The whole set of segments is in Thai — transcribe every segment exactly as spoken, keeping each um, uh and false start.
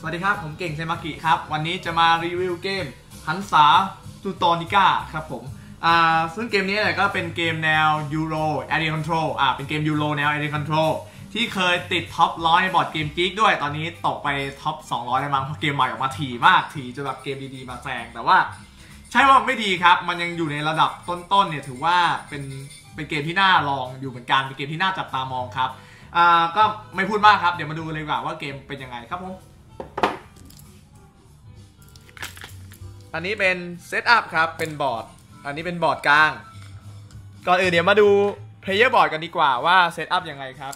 สวัสดีครับผมเก่งเซมากิครับวันนี้จะมารีวิวเกมฮันซาตูตอนิก้าครับผมอ่าซึ่งเกมนี้เนี่ยก็เป็นเกมแนวยูโรแอเรียคอนโทรลอ่าเป็นเกมยูโรแนวแอเรียคอนโทรลที่เคยติดท็อปร้อยในบอร์ดเกมกิ๊กด้วยตอนนี้ตกไปท็อปสองร้อยแล้วมั้งเพราะเกมใหม่ออกมาถี่มากถี่จนแบบเกมดีๆมาแซงแต่ว่าใช่ว่าไม่ดีครับมันยังอยู่ในระดับต้นๆเนี่ยถือว่าเป็นเป็นเกมที่น่าลองอยู่เหมือนกันเป็นเกมที่น่าจับตามองครับอ่าก็ไม่พูดมากครับเดี๋ยวมาดูเลยดีกว่าว่าเกมเป็นยังไงครับผมอันนี้เป็นเซตอัพครับเป็นบอร์ดอันนี้เป็นบอร์ดกลางก่อนอื่นเดี๋ยวมาดูเพลเยอร์บอร์ดกันดีกว่าว่าเซตอัพยังไงครับ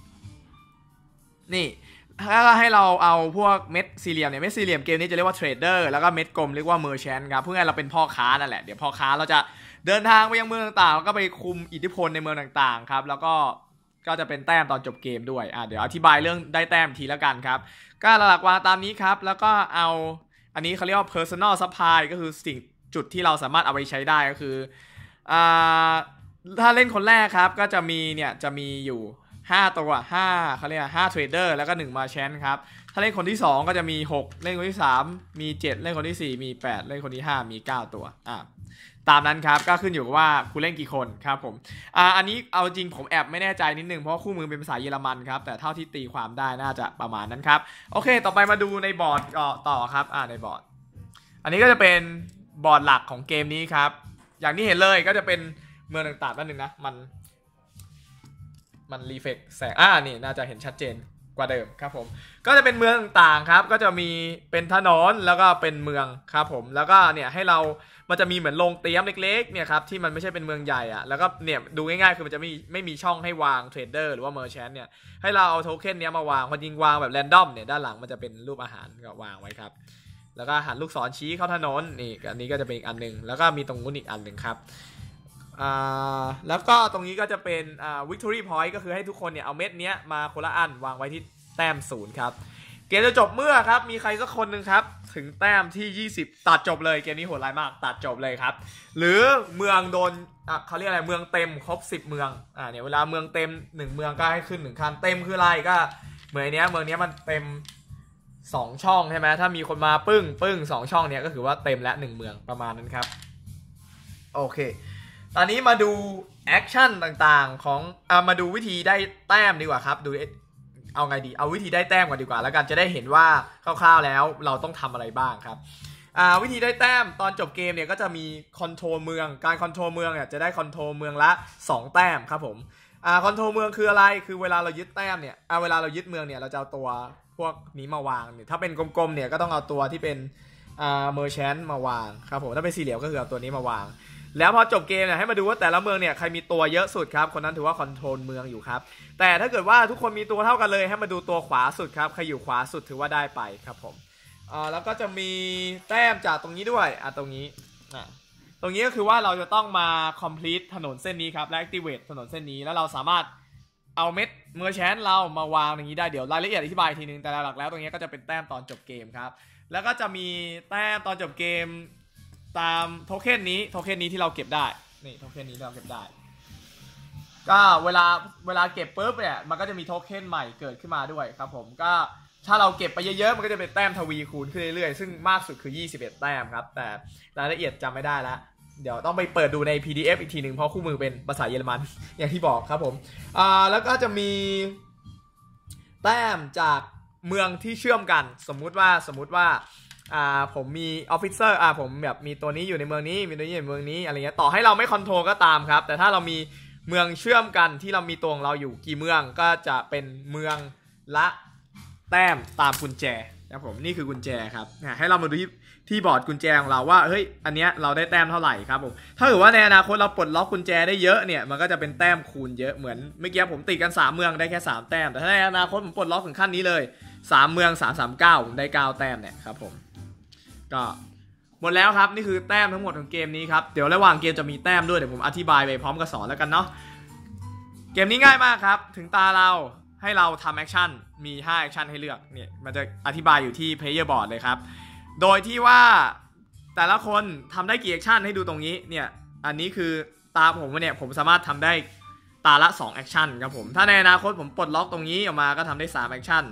นี่ถ้าให้เราเอาพวกเม็ดสี่เหลี่ยมเนี่ยเม็ดสี่เหลี่ยมเกมนี้จะเรียกว่าเทรดเดอร์แล้วก็เม็ดกลมเรียกว่าเมอร์แชนต์ครับเพื่อให้เราเป็นพ่อค้านั่นแหละเดี๋ยวพ่อค้าเราจะเดินทางไปยังเมืองต่างๆแล้วก็ไปคุมอิทธิพลในเมืองต่างๆครับแล้วก็ก็จะเป็นแต้มตอนจบเกมด้วยอ่ะเดี๋ยวอธิบายเรื่องได้แต้มทีละกันครับก็หลักๆวางตามนี้ครับแล้วก็เอาอันนี้เขาเรียกว่า personal supply ก็คือสิ่งจุดที่เราสามารถเอาไปใช้ได้ก็คืออ่าถ้าเล่นคนแรกครับก็จะมีเนี่ยจะมีอยู่ห้าตัวห้าเขาเรียกห้าเทรดเดอร์แล้วก็หนึ่งมาแชนครับถ้าเล่นคนที่สองก็จะมีหกเล่นคนที่สามมีเจ็ดเล่นคนที่สี่มีแปดเล่นคนที่ห้ามีเก้าตัวอ่าตามนั้นครับก็ขึ้นอยู่กับว่าคุณเล่นกี่คนครับผมอ่าอันนี้เอาจริงผมแอบไม่แน่ใจนิดนึงเพราะคู่มือเป็นภาษาเยอรมันครับแต่เท่าที่ตีความได้น่าจะประมาณนั้นครับโอเคต่อไปมาดูในบอร์ดต่อครับอ่าในบอร์ดอันนี้ก็จะเป็นบอร์ดหลักของเกมนี้ครับอย่างที่เห็นเลยก็จะเป็นเมืองต่างๆนั่นหนึ่งนะมันมันรีเฟกแสงอ่านี่น่าจะเห็นชัดเจนกว่าเดิมครับผมก็จะเป็นเมืองต่างครับก็จะมีเป็นถนนแล้วก็เป็นเมืองครับผมแล้วก็เนี่ยให้เรามันจะมีเหมือนโรงเตรียมเล็กๆเนี่ยครับที่มันไม่ใช่เป็นเมืองใหญ่อ่ะแล้วก็เนี่ยดูง่ายๆคือมันจะไม่ไม่มีช่องให้วางเทรดเดอร์หรือว่าเมอร์แชนต์เนี่ยให้เราเอาโทเค็นเนี้ยมาวางพอยิงวางแบบแรนดอมเนี่ยด้านหลังมันจะเป็นรูปอาหารก็วางไว้ครับแล้วก็หันลูกศรชี้เข้าถนนนี่อันนี้ก็จะเป็นอีกอันนึงแล้วก็มีตรงนู้นอีกอันนึงครับอ่าแล้วก็ตรงนี้ก็จะเป็นอ่า victory point ก็คือให้ทุกคนเนี่ยเอาเม็ดเนี้ยมาคนละอันวางไว้ที่แต้มศูนย์ครับเกมจะจบเมื่อครับมีใครสักคนหนึ่งครับถึงแต้มที่ยี่สิบตัดจบเลยเกมนี้โหดร้ายมากตัดจบเลยครับหรือเมืองโดนอ่ะเขาเรียกอะไรเมืองเต็มครบสิบเมืองอ่าเนี่ยเวลาเมืองเต็มหนึ่งเมืองก็ให้ขึ้นหนึ่งขั้นเต็มคืออะไรก็เหมือนเนี้ยเมืองเนี้ยมันเต็มสองช่องใช่ไหมถ้ามีคนมาปึ้งปึ้งสองช่องเนี้ยก็คือว่าเต็มและหนึ่งเมืองประมาณนั้นครับโอเคตอนนี้มาดูแอคชั่นต่างๆของอ่ามาดูวิธีได้แต้มดีกว่าครับดูเอาไงดีเอาวิธีได้แต้มก่อนดีกว่าแล้วกันจะได้เห็นว่าคร่าวๆแล้วเราต้องทำอะไรบ้างครับอ่าวิธีได้แต้มตอนจบเกมเนี่ยก็จะมีคอนโทรลเมืองการคอนโทรลเมืองเนี่ยจะได้คอนโทรลเมืองละสองแต้มครับผมอ่าคอนโทรลเมืองคืออะไรคือเวลาเรายึดแต้มเนี่ยอ่าเวลาเรายึดเมืองเนี่ยเราจะเอาตัวพวกนี้มาวางเนี่ยถ้าเป็นกลมๆเนี่ยก็ต้องเอาตัวที่เป็นอ่าเมอร์แชนต์มาวางครับผมถ้าเป็นสี่เหลี่ยมก็คือเอาตัวนี้มาวางแล้วพอจบเกมเนี่ยให้มาดูว่าแต่ละเมืองเนี่ยใครมีตัวเยอะสุดครับคนนั้นถือว่าคอนโทรลเมืองอยู่ครับแต่ถ้าเกิดว่าทุกคนมีตัวเท่ากันเลยให้มาดูตัวขวาสุดครับใครอยู่ขวาสุดถือว่าได้ไปครับผมอ่าแล้วก็จะมีแต้มจากตรงนี้ด้วยอ่ะตรงนี้อ่ะตรงนี้ก็คือว่าเราจะต้องมา complete ถนนเส้นนี้ครับและ activate ถนนเส้นนี้แล้วเราสามารถเอาเม็ดเมอร์แชนต์เรามาวางอย่างนี้ได้เดี๋ยวรายละเอียดอธิบายทีนึงแต่หลักแล้วตรงนี้ก็จะเป็นแต้มตอนจบเกมครับแล้วก็จะมีแต้มตอนจบเกมตามโทเค็นนี้โทเค็นนี้ที่เราเก็บได้นี่โทเค็นนี้เราเก็บได้ก็เวลาเวลาเก็บปุ๊บเนี่ยมันก็จะมีโทเค็นใหม่เกิดขึ้นมาด้วยครับผมก็ถ้าเราเก็บไปเยอะๆมันก็จะเป็นแต้มทวีคูณขึ้นเรื่อยๆซึ่งมากสุดคือยี่สิบเอ็ดแต้มครับแต่รายละเอียดจำไม่ได้แล้วเดี๋ยวต้องไปเปิดดูใน พี ดี เอฟ อีกทีหนึ่งเพราะคู่มือเป็นภาษาเยอรมันอย่างที่บอกครับผมอ่าแล้วก็จะมีแต้มจากเมืองที่เชื่อมกันสมมุติว่าสมมุติว่าอ่าผมมีออฟฟิเซอร์อ่าผมแบบมีตัวนี้อยู่ในเมืองนี้มีตัวนี้อยู่ในเมืองนี้อะไรเงี้ยต่อให้เราไม่คอนโทรลก็ตามครับแต่ถ้าเรามีเมืองเชื่อมกันที่เรามีตัวของเราอยู่กี่เมืองก็จะเป็นเมืองละแต้มตามกุญแจครับผมนี่คือกุญแจครับให้เรามาดูที่ที่บอร์ดกุญแจของเราว่าเฮ้ยอันเนี้ยเราได้แต้มเท่าไหร่ครับผมถ้าเกิดว่าในอนาคตเราปลดล็อกกุญแจได้เยอะเนี่ยมันก็จะเป็นแต้มคูณเยอะเหมือนเมื่อกี้ผมติดกันสามเมืองได้แค่สามแต้มแต่ถ้าในอนาคตผมปลดล็อกถึงขั้นนี้เลยสามเมืองสาม สาม เก้าผมได้เก้าแต้มเนี่ยครับผมก็หมดแล้วครับนี่คือแต้มทั้งหมดของเกมนี้ครับเดี๋ยวระหว่างเกมจะมีแต้มด้วยเดี๋ยวผมอธิบายไปพร้อมกับสอนแล้วกันเนาะเกมนี้ง่ายมากครับถึงตาเราให้เราทำแอคชั่นมีห้าแอคชั่นให้เลือกเนี่ยมันจะอธิบายอยู่ที่ player board เลยครับโดยที่ว่าแต่ละคนทำได้กี่แอคชั่นให้ดูตรงนี้เนี่ยอันนี้คือตาผมเนี่ยผมสามารถทำได้ตาละสองแอคชั่นครับผมถ้าในอนาคตผมปลดล็อกตรงนี้ออกมาก็ทำได้สามแอคชั่น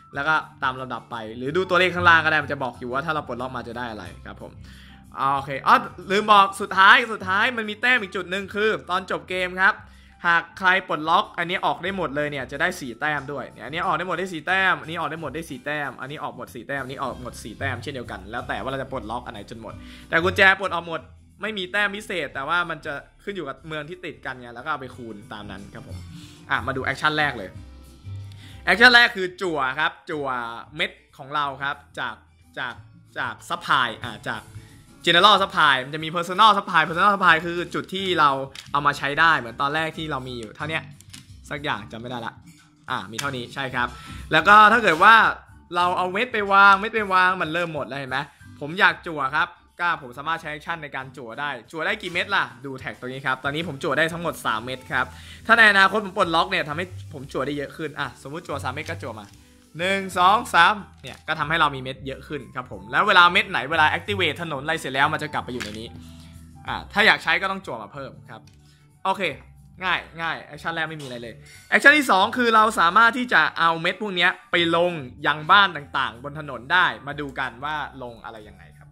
แล้วก็ตามลำดับไปหรือดูตัวเลขข้างล่างก็ได้มันจะบอกอยู่ว่าถ้าเราปลดล็อกมาจะได้อะไรครับผมโอเคอ๋อลืมบอกสุดท้ายสุดท้ายมันมีแต้มอีกจุดหนึ่งคือตอนจบเกมครับหากใครปลดล็อกอันนี้ออกได้หมดเลยเนี่ยจะได้สี่แต้มด้วยเนี่ยอันนี้ออกได้หมดได้สี่แต้มอันนี้ออกได้หมดได้สี่แต้มอันนี้ออกหมดสี่แต้มอันนี้ออกหมดสี่แต้มเช่นเดียวกันแล้วแต่ว่าเราจะปลดล็อกอันไหนจนหมดแต่กุญแจปลดออกหมดไม่มีแต้มพิเศษแต่ว่ามันจะขึ้นอยู่กับเมืองที่ติดกันไงแล้วก็เอาไปคูณตามนั้นครับผมอ่ะมาดูแอคชั่นแรกเลยแอคชั่นแรกคือจั่วครับจั่วเม็ดของเราครับจากจากจากซัพพลายอ่ะจากGeneral Supply มันจะมี Personal Supply Personal Supply คือจุดที่เราเอามาใช้ได้เหมือนตอนแรกที่เรามีอยู่เท่านี้สักอย่างจำไม่ได้ละอ่ามีเท่านี้ใช่ครับแล้วก็ถ้าเกิดว่าเราเอาเม็ดไปวางเม็ดไปวางมันเริ่มหมดแล้วเห็นไหมผมอยากจั่วครับก็ผมสามารถใช้แอคชั่นในการจั่วได้จั่วได้กี่เม็ดล่ะดูแท็กตรงนี้ครับตอนนี้ผมจั่วได้ทั้งหมดสามเม็ดครับถ้าในอนาคตผมปลดล็อกเนี่ยทำให้ผมจั่วได้เยอะขึ้นอ่ะสมมุติจั่วสามเม็ดก็จั่วมาหนึ่ง สอง สามเนี่ยก็ทำให้เรามีเม็ดเยอะขึ้นครับผมแล้วเวลาเม็ดไหนเวลา activate ถนนอะไรเสร็จแล้วมันจะกลับไปอยู่ในนี้อ่าถ้าอยากใช้ก็ต้องจั่วมาเพิ่มครับโอเคง่ายง่ายแอคชั่นแรกไม่มีอะไรเลยแอคชั่นที่สองคือเราสามารถที่จะเอาเม็ดพวกนี้ไปลงยังบ้านต่างๆบนถนนได้มาดูกันว่าลงอะไรยังไงครับ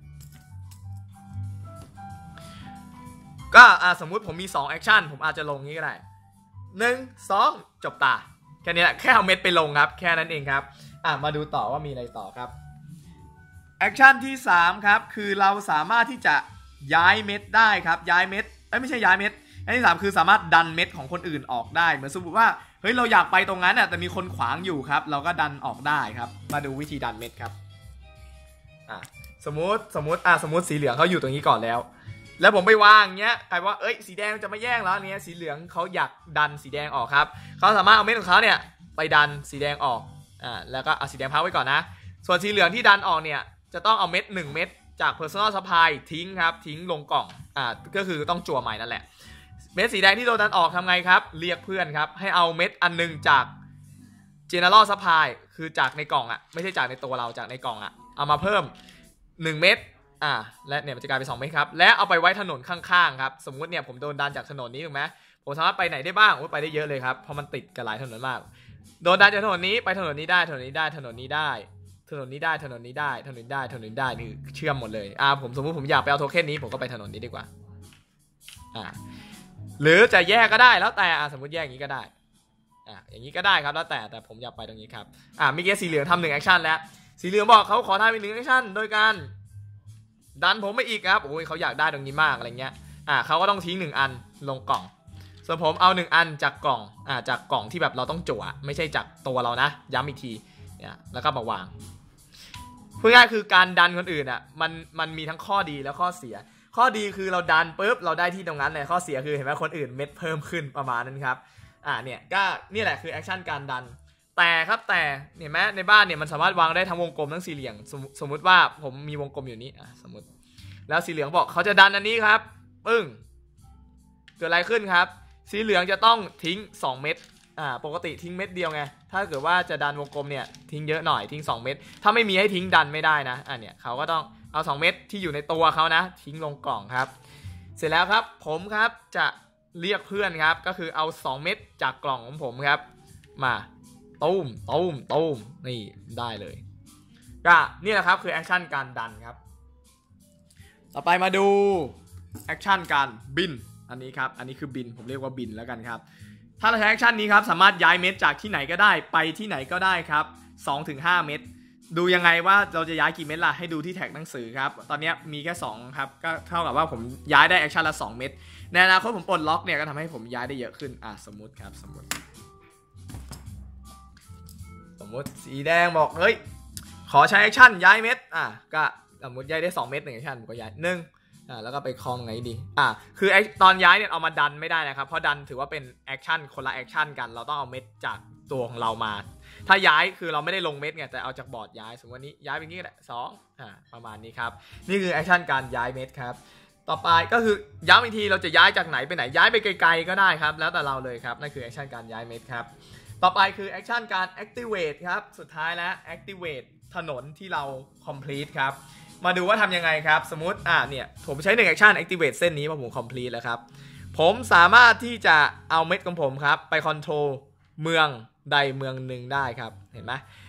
ก็อ่าสมมุติผมมีสองแอคชั่นผมอาจจะลงนี้ก็ได้หนึ่ง สองจบตาแค่นี้แหละแค่เอาเม็ดไปลงครับแค่นั้นเองครับอ่ะมาดูต่อว่ามีอะไรต่อครับแอคชั่นที่สามครับคือเราสามารถที่จะย้ายเม็ดได้ครับย้ายเม็ดไม่ใช่ย้ายเม็ดอันที่สามคือสามารถดันเม็ดของคนอื่นออกได้เหมือนสมมติว่าเฮ้ยเราอยากไปตรงนั้นน่ะแต่มีคนขวางอยู่ครับเราก็ดันออกได้ครับมาดูวิธีดันเม็ดครับอ่ะสมมติสมมติอ่ะสมมติสีเหลืองเขาอยู่ตรงนี้ก่อนแล้วแล้วผมไปวางเงี้ยใครว่าเอ้ยสีแดงจะไม่แย่งแล้วเนี้ยสีเหลืองเขาอยากดันสีแดงออกครับเขาสามารถเอาเม็ดของเขาเนี่ยไปดันสีแดงออกอ่าแล้วก็เอาสีแดงพักไว้ก่อนนะส่วนสีเหลืองที่ดันออกเนี่ยจะต้องเอาเม็ดหนึ่งเม็ดจาก Personal Supply ทิ้งครับทิ้งลงกล่องอ่าก็คือต้องจั่วใหม่นั่นแหละเม็ดสีแดงที่โดนดันออกทำไงครับเรียกเพื่อนครับให้เอาเม็ดอันนึงจาก General Supply คือจากในกล่องอ่ะไม่ใช่จากในตัวเราจากในกล่องอ่ะเอามาเพิ่มหนึ่งเม็ดอ่าและเนี่ยมันจะกลายเป็นสองเม็ดครับและเอาไปไว้ถนนข้างๆครับสมมุติเนี่ยผมโดนดันจากถนนนี้ถูกไหมผมสามารถไปไหนได้บ้างโอ้ไปได้เยอะเลยครับเพราะมันติดกับหลายถนนมากโดนดันจากถนนนี้ไปถนนนี้ได้ถนนนี้ได้ถนนนี้ได้ถนนนี้ได้ถนนนี้ได้ถนนนี้ได้ถนนนี้ได้นี่เชื่อมหมดเลยอ่าผมสมมุติผมอยากไปเอาโทเค็นนี้ผมก็ไปถนนนี้ดีกว่าอ่าหรือจะแยกก็ได้แล้วแต่อ่าสมมติแยกอย่างนี้ก็ได้อ่าอย่างนี้ก็ได้ครับแล้วแต่แต่ผมอยากไปตรงนี้ครับอ่าเมื่อกี้สีเหลืองทำหนึ่งแอคชั่นแล้วสีเหลืองบอกเขาขอทำอีกหนึ่งแอคชั่นโดยการดันผมไปอีกครับโอ้ยเขาอยากได้ตรงนี้มากอะไรเงี้ยอ่าเขาก็ต้องทิ้งหนึ่งอันลงกล่องส่วนผมเอาหนึ่งอันจากกล่องอ่าจากกล่องที่แบบเราต้องจั่วไม่ใช่จากตัวเรานะย้ำอีกทีเนี่ยแล้วก็มาวางพูดง่ายคือการดันคนอื่นอ่ะมันมันมีทั้งข้อดีและข้อเสียข้อดีคือเราดันปุ๊บเราได้ที่ตรงนั้นเลยข้อเสียคือเห็นไหมคนอื่นเม็ดเพิ่มขึ้นประมาณนั้นครับอ่าเนี่ยก็นี่แหละคือแอคชั่นการดันแต่ครับแต่เห็นไหมในบ้านเนี่ยมันสามารถวางได้ทั้งวงกลมทั้งสี่เหลี่ยมสมสมมุติว่าผมมีวงกลมอยู่นี้อ่ะสมมติแล้วสีเหลืองบอกเขาจะดันอันนี้ครับปึ้งเกิดอะไรขึ้นครับสีเหลืองจะต้องทิ้งสองเม็ดอ่าปกติทิ้งเม็ดเดียวไงถ้าเกิดว่าจะดันวงกลมเนี่ยทิ้งเยอะหน่อยทิ้งสองเม็ดถ้าไม่มีให้ทิ้งดันไม่ได้นะอ่าเนี่ยเขาก็ต้องเอาสองเม็ดที่อยู่ในตัวเขานะทิ้งลงกล่องครับเสร็จแล้วครับผมครับจะเรียกเพื่อนครับก็คือเอาสองเม็ดจากกล่องของผมครับมาตุ้มตุ้มตุ้มนี่ได้เลยก็นี่แหละครับคือแอคชั่นการดันครับต่อไปมาดูแอคชั่นการบินอันนี้ครับอันนี้คือบินผมเรียกว่าบินแล้วกันครับถ้าเราใช้แอคชั่นนี้ครับสามารถย้ายเม็ดจากที่ไหนก็ได้ไปที่ไหนก็ได้ครับ สองถึงห้า เม็ดดูยังไงว่าเราจะย้ายกี่เม็ดล่ะให้ดูที่แท็กหนังสือครับตอนนี้มีแค่สองครับก็เท่ากับว่าผมย้ายได้แอคชั่นละสองเม็ดในอนาคตผมปลดล็อกเนี่ยก็ทำให้ผมย้ายได้เยอะขึ้นอ่ะสมมุติครับสมมุติสมมุติสีแดงบอกเฮ้ยขอใช้แอคชั่นย้ายเม็ดอ่ะก็สมมติย้ายได้สองเม็ดหนึ่งแอคชั่นผมก็ย้ายหนึ่งอ่าแล้วก็ไปคลองไหนดีอ่าคือตอนย้ายเนี่ยเอามาดันไม่ได้นะครับเพราะดันถือว่าเป็นแอคชั่นคนละแอคชั่นกันเราต้องเอาเม็ดจากตัวของเรามาถ้าย้ายคือเราไม่ได้ลงเม็ดไงแต่เอาจากบอร์ดย้ายสมมติวันนี้ย้ายไปนี้ก็ได้สองอ่าประมาณนี้ครับนี่คือแอคชั่นการย้ายเม็ดครับต่อไปก็คือย้ำอีกทีเราจะย้ายจากไหนไปไหนย้ายไปไกลๆก็ได้ครับแล้วแต่เราเลยครับนั่นคือแอคชั่นการย้ายเม็ดครับต่อไปคือแอคชั่นการ activate ครับสุดท้ายแล้ว activate ถนนที่เรา complete ครับมาดูว่าทำยังไงครับสมมติอ่าเนี่ยผมใช้หนึ่งแอคชั่น activate เส้นนี้เพราะผม complete แล้วครับผมสามารถที่จะเอาเม็ดของผมครับไป control เมืองใดเมืองหนึ่งได้ครับเห็นไหม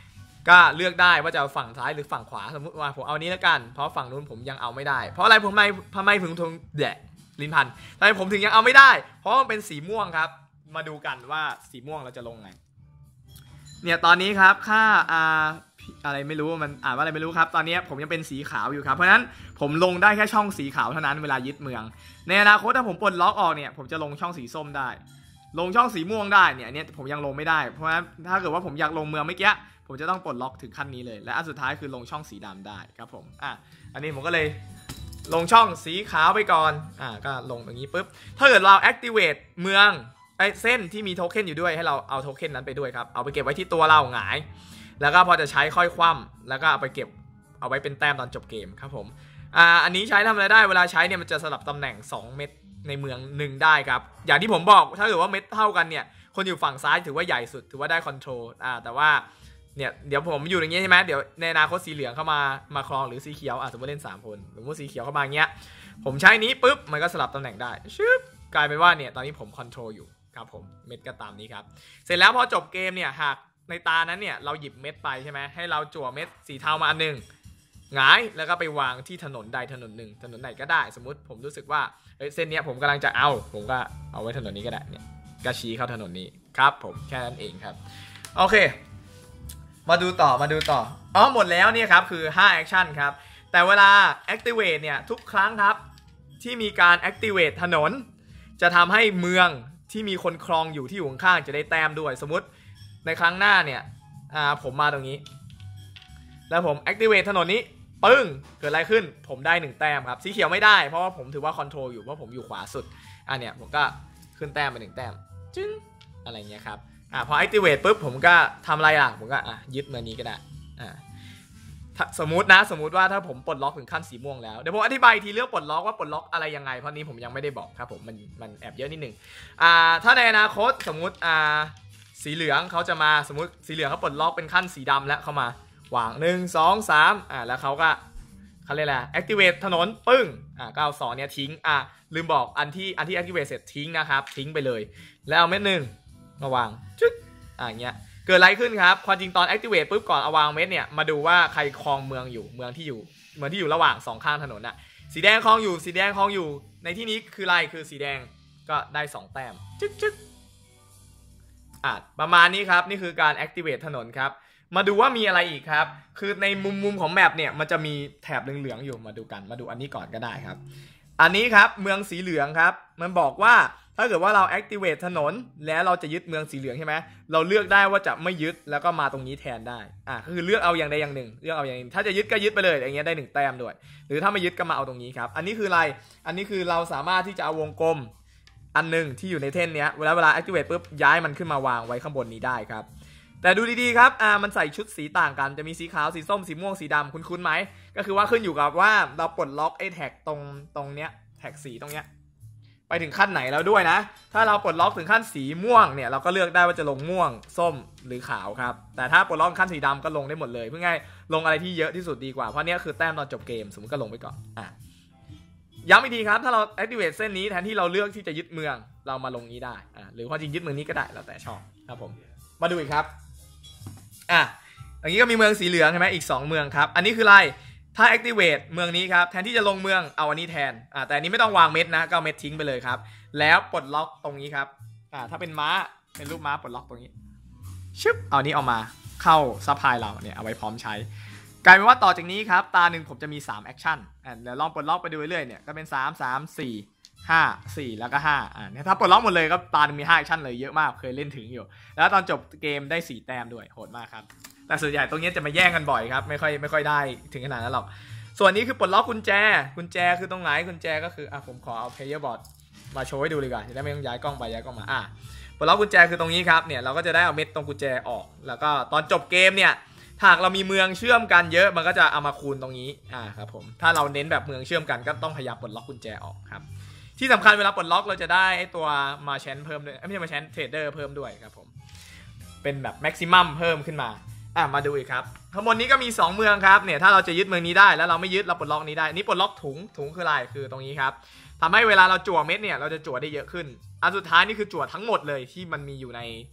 ก็เลือกได้ว่าจะเอาฝั่งซ้ายหรือฝั่งขวาสมมติว่าผมเอานี้แล้วกันเพราะฝั่งนู้นผมยังเอาไม่ได้เพราะอะไรผมไม่ทำไมถึงทงแดะลิ้นพันทำไมผมถึงยังเอาไม่ได้เพราะมันเป็นสีม่วงครับมาดูกันว่าสีม่วงเราจะลงไงเนี่ยตอนนี้ครับค่าอ่าอะไรไม่รู้มันอ่านว่าอะไรไม่รู้ครับตอนนี้ผมยังเป็นสีขาวอยู่ครับเพราะฉะนั้นผมลงได้แค่ช่องสีขาวเท่านั้นเวลายึดเมืองในอนาคตถ้าผมปลดล็อกออกเนี่ยผมจะลงช่องสีส้มได้ลงช่องสีม่วงได้เนี่ยเนี่ยผมยังลงไม่ได้เพราะฉะนั้นถ้าเกิดว่าผมอยากลงเมืองเมื่อกี้ผมจะต้องปลดล็อกถึงขั้นนี้เลยและอันสุดท้ายคือลงช่องสีดำได้ครับผมอ่ะอันนี้ผมก็เลยลงช่องสีขาวไปก่อนอ่ะก็ลงอย่างนี้ปุ๊บถ้าเกิดเรา activate เมืองไอ้เส้นที่มีโทเค็นอยู่ด้วยให้เราเอาโทเค็นนั้นไปด้วยครับเอาไปเก็บไว้ที่ตัวเราหงายแล้วก็พอจะใช้ค่อยคว่ำแล้วก็เอาไปเก็บเอาไว้เป็นแต้มตอนจบเกมครับผมอ่าอันนี้ใช้ทำอะไรได้เวลาใช้เนี่ยมันจะสลับตำแหน่งสองเม็ดในเมืองหนึ่งได้ครับอย่างที่ผมบอกถ้าเกิดว่าเม็ดเท่ากันเนี่ยคนอยู่ฝั่งซ้ายถือว่าใหญ่สุดถือว่าได้คอนโทรลอ่าแต่ว่าเนี่ยเดี๋ยวผมอยู่อย่างงี้ใช่ไหมเดี๋ยวในอนาคตสีเหลืองเข้ามามาครองหรือสีเขียวอ่ะสมมติเล่นสามคนสมมติสีเขียวเข้ามาอย่างเงี้ยผมใช้นี้ปุ๊บมันก็สลับตำแหน่งได้ชึบกลายเป็นว่าเนี่ยตอนนี้ผมคอนโทรลอยู่ครับผมเม็ดก็ตามนี้ครับเสร็จแล้วพอจบเกมเนี่ยหากในตานั้นเนี่ยเราหยิบเม็ดไปใช่ไหมให้เราจั่วเม็ดสีเทามาอันหนึ่งหงายแล้วก็ไปวางที่ถนนใดถนนหนึ่งถนนไหนก็ได้สมมุติผมรู้สึกว่าเส้นนี้ผมกำลังจะเอาผมก็เอาไว้ถนนนี้ก็ได้เนี่ยก็ชี้เข้าถนนนี้ครับผมแค่นั้นเองครับโอเคมาดูต่อมาดูต่ออ๋อหมดแล้วเนี่ยครับคือห้าแอคชั่นครับแต่เวลา activate เนี่ยทุกครั้งครับที่มีการ activate ถนนจะทำให้เมืองที่มีคนครองอยู่ที่อยู่ข้างๆจะได้แต้มด้วยสมมติในครั้งหน้าเนี่ยอ่าผมมาตรงนี้แล้วผม activate ถนนนี้ปึ้งเกิดอะไรขึ้นผมได้หนึ่งแต้มครับสีเขียวไม่ได้เพราะว่าผมถือว่า control อยู่เพราะผมอยู่ขวาสุดอ่ะเนี่ยผมก็ขึ้นแต้มไปหนึ่งแต้มจึ๊งอะไรเงี้ยครับอ่าพอ activate ปุ๊บผมก็ทำอะไรอ่ะผมก็อ่ะยึดเมืองนี้ก็ได้อ่าสมมุตินะสมมุติว่าถ้าผมปลดล็อกถึงขั้นสีม่วงแล้วเดี๋ยวผมอธิบายทีเรื่องปลดล็อกว่าปลดล็อกอะไรยังไงเพราะนี้ผมยังไม่ได้บอกครับผมมันมันแอบเยอะนิดนึงอ่าถ้าในอนาคตสมมุติอ่าสีเหลืองเขาจะมาสมมุติสีเหลืองเขาปลดล็อกเป็นขั้นสีดำแล้วเขามาวางหนึ่งสองสามอ่าแล้วเขาก็เขาเรียกอะไร activate ถนนปึ้งอ่าก็เอาสองเนี้ยทิ้งอ่าลืมบอกอันที่อันที่ activate เสร็จทิ้งนะครับทิ้งไปเลยแล้วเอาเม็ดหนึ่งมาวางจึ๊กอ่าอย่างเงี้ยเกิดอะไรขึ้นครับความจริงตอน activate ปุ๊บก่อนเอาวางเม็ดเนี่ยมาดูว่าใครครองเมืองอยู่เมืองที่อยู่เมืองที่อยู่ระหว่างสองข้างถนนน่ะสีแดงครองอยู่สีแดงครองอยู่ในที่นี้คืออะไรคือสีแดงก็ได้สองแต้มจึ๊กจึ๊กอ่ะประมาณนี้ครับนี่คือการ activate ถนนครับมาดูว่ามีอะไรอีกครับคือในมุมมุมของแมปเนี่ยมันจะมีแถบเหลืองๆอยู่มาดูกันมาดูอันนี้ก่อนก็ได้ครับอันนี้ครับเมืองสีเหลืองครับมันบอกว่าถ้าเกิดว่าเรา activate ถนนแล้วเราจะยึดเมืองสีเหลืองใช่ไหมเราเลือกได้ว่าจะไม่ยึดแล้วก็มาตรงนี้แทนได้อ่ะคือเลือกเอาอย่างใดอย่างหนึ่งเลือกเอาอย่างนึงถ้าจะยึดก็ยึดไปเลยอย่างเงี้ยได้หนึ่งแต้มด้วยหรือถ้าไม่ยึดก็มาเอาตรงนี้ครับอันนี้คืออะไรอันนี้คือเราสามารถที่จะเอาวงกลมอันหนึ่งที่อยู่ในเท่นเนี้ยเวลาเวลา activate ปุ๊บย้ายมันขึ้นมาวางไว้ข้างบนนี้ได้ครับแต่ดูดีๆครับอ่ามันใส่ชุดสีต่างกันจะมีสีขาวสีส้มสีม่วงสีดำคุ้นๆไหมก็คือว่าขึ้นอยู่กับว่าเราปลดล็อกไอ้แท็กตรงตรงเนี้ยแท็กสีตรงเนี้ยไปถึงขั้นไหนแล้วด้วยนะถ้าเราปลดล็อกถึงขั้นสีม่วงเนี่ยเราก็เลือกได้ว่าจะลงม่วงส้มหรือขาวครับแต่ถ้าปลดล็อกขั้นสีดำก็ลงได้หมดเลยเพื่อไงลงอะไรที่เยอะที่สุดดีกว่าเพราะเนี้ยคือแต้มตอนจบเกมสมมติก็ลงไปก่อนอ่ะย้ำอีกทีครับถ้าเรา activate เส้นนี้แทนที่เราเลือกที่จะยึดเมืองเรามาลงนี้ได้อ่ะหรือว่าจริงยึดเมืองนี้ก็ได้แล้วแต่ชอบครับผมมาดูอีกครับอ่ะอย่างนี้ก็มีเมืองสีเหลืองใช่ไหมอีกสองเมืองครับอันนี้คืออะไรถ้า activate เมืองนี้ครับแทนที่จะลงเมืองเอาอันนี้แทนอ่าแต่อันนี้ไม่ต้องวางเม็ดนะก็เอาเม็ดทิ้งไปเลยครับแล้วปลดล็อกตรงนี้ครับอ่าถ้าเป็นม้าเป็นรูปม้าปลดล็อกตรงนี้ชึบเอานี้เอามาเข้าซัพพลายเราเนี่ยเอาไว้พร้อมใช้กลายเป็นว่าต่อจากนี้ครับตาหนึ่งผมจะมีสามแอคชั่นอ่าเดี๋ยวลองปลดล็อกไปดูเรื่อยๆเนี่ยก็เป็นสาม สาม สี่ ห้า สี่แล้วก็ห้าอ่าถ้าปลดล็อกหมดเลยก็ตาหนึ่งมีห้าแอคชั่นเลยเยอะมากเคยเล่นถึงอยู่แล้วตอนจบเกมได้สี่แต้มด้วยโหดมากครับแต่ส่วนใหญ่ตรงนี้จะมาแย่งกันบ่อยครับไม่ค่อยไม่ค่อยได้ถึงขนาดนั้นหรอกส่วนนี้คือปลดล็อกกุญแจกุญแจคือตรงไหนกุญแจก็คืออ่ะผมขอเอา player board มาโชว์ให้ดูเลยก่อนจะได้ไม่ต้องย้ายกล้องไปย้ายกล้องมาอ่ะปลดล็อกกุญแจคือตรงนี้ครับเนี่ยเราก็จะได้เอาเม็ดตรงกุญแจออกแล้วก็ตอนจบเกมเนี่ยหากเรามีเมืองเชื่อมกันเยอะมันก็จะเอามาคูณตรงนี้อ่าครับผมถ้าเราเน้นแบบเมืองเชื่อมกันก็ต้องพยายามปลดล็อกกุญแจออกครับที่สำคัญเวลาปลดล็อกเราจะได้ไอ้ตัวมาแชนเพิ่มด้วยไม่ใช่มาแชนเทรดเดอร์เพิ่มด้วยครับผมเป็นแบบแม็กซิมัมเพิ่มขึ้นมาอ่ะมาดูอีกครับทั้งหมดนี้ก็มีสองเมืองครับเนี่ยถ้าเราจะยึดเมืองนี้ได้แล้วเราไม่ยึดเราปลดล็อกนี้ได้นี่ปลดล็อกถุงถุงคืออะไรคือตรงนี้ครับทำให้เวลาเราจั่วเม็ดเนี่ยเราจะจั่วได้เยอะขึ้นอันสุดท้ายนี่คือจั่วทั้งหมดเลยที่มันมีอยู่ใน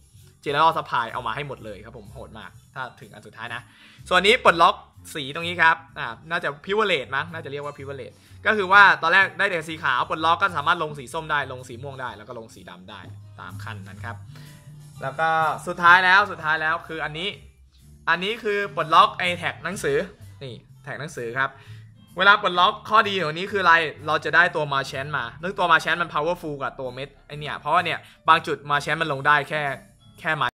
General Supply เอามาให้หมดเลยครับผมโหดมากถ้าถึงอันสุดท้ายนะส่วนนี้ปลดล็อกสีตรงนี้ครับอ่าน่าจะ Privilege มั้งน่าจะเรียกว่า Privilege ก็คือว่าตอนแรกได้แต่สีขาวปลดล็อกก็สามารถลงสีส้มได้ลงสีม่วงได้แล้วก็ลงสีดำได้ตามขั้นนั้นครับแล้วก็สุดท้ายแล้วสุดท้ายแล้วคืออันนี้อันนี้คือปลดล็อกไอแท็กหนังสือนี่แท็กหนังสือครับเวลาปลดล็อกข้อดีของนี้คืออะไรเราจะได้ตัวมาแชนมาเนื่องตัวมาแชนมัน powerful กับตัวเม็ดไอเนี่ยเพราะว่าเนี่ยบางจุดมาแชนมันลงได้แค่แค่มา